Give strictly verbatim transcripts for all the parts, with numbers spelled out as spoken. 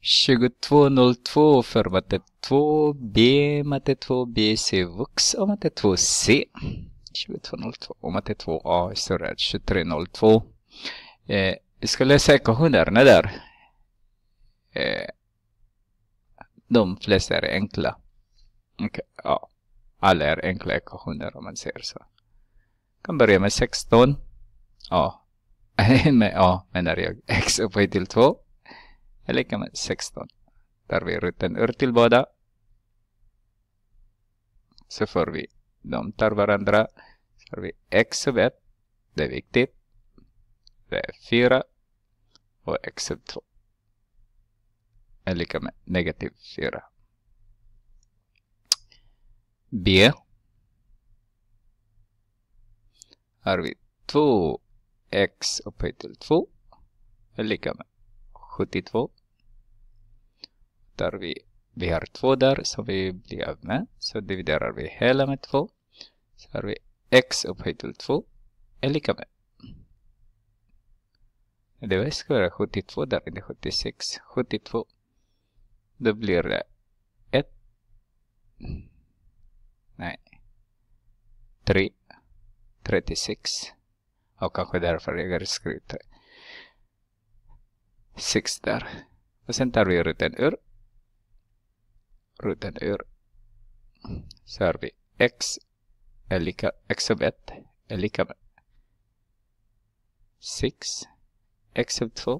tjugotvå noll två för matte två B, matte två B, C, vux och matte två C. tjugotvå noll två och matte två A är större än tjugotre noll två. Eh, vi ska läsa ekvationerna där. Eh, de flesta är enkla. Okay, ja. Alla är enkla ekvationer om man säger så. Kan börja med sexton. Ja. med A menar jag. X upphöjt till två. Är lika med sexton. Där vi rutten ur till båda. Så får vi. De tar varandra. Så har vi x sub ett. Det är viktigt. Det är fyra. Och x sub två. Är lika med negativ fyra. B. Har vi två x upphöjt till två. Är lika med sjuttiotvå. Där vi, vi har två där som vi blir av med. Så dividerar vi hela med två. Så har vi x upphöjt till två. Är lika med. Det var ska vara sjuttiotvå där. Det är sjuttiosex. sjuttiotvå. Då blir det ett. Nej. tre. trettiosex. Och kanske därför jag har skrivit sex där. Och sen tar vi rutten ur. Rutten ur. Så har vi x är lika x sub ett är lika med sex. X sub två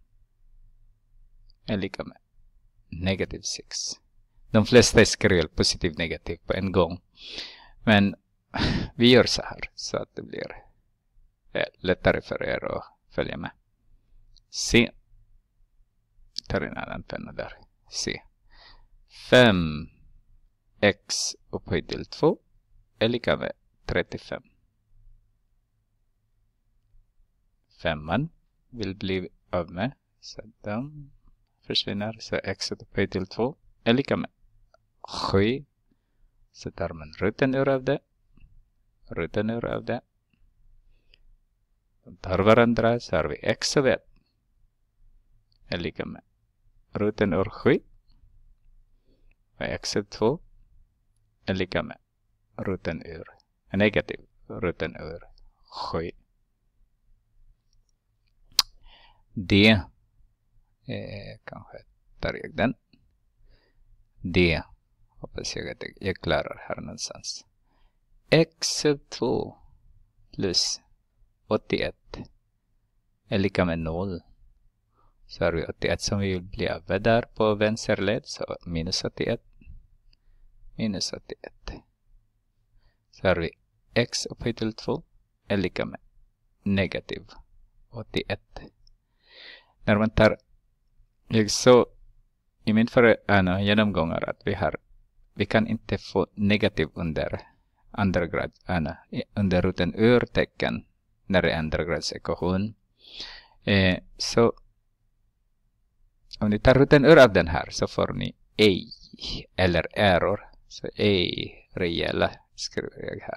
är lika med negativ sex. De flesta skriver positiv negativ på en gång. Men vi gör så här så att det blir lättare för er att följa med. C. Tar en annan penna där. C. fem x upphöjt till två är lika med trettiofem. Femman vill bli av med. Så de försvinner. Så x upphöjt till två är lika med sju. Så tar man rutten ur av det. Rutten ur av det. De tar varandra. Så har vi x sub ett är lika med rutten ur sju. Och x sub två är lika med rutten ur negativ rutten ur sju. D. Eh, kanske tar jag den. D. Hoppas jag att jag klarar här någonstans. X sub två plus åttioett är lika med noll. Så har vi åttioett som vi vill bli av där på vänster led. Så minus åttioett. Minus åttioett. Så har vi x upphöjt till två är lika med negativ åttioett. När man tar, jag så i min förra genomgångar att vi har, vi kan inte få negativ under andra grad, under rutten ur tecken när det är andra grads ekvation. Eh, så om ni tar rutten ur av den här så får ni ej eller error. Så ej rejäla skriver jag här.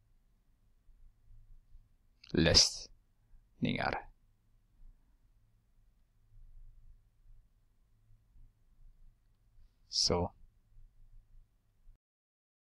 Lösningar. Så.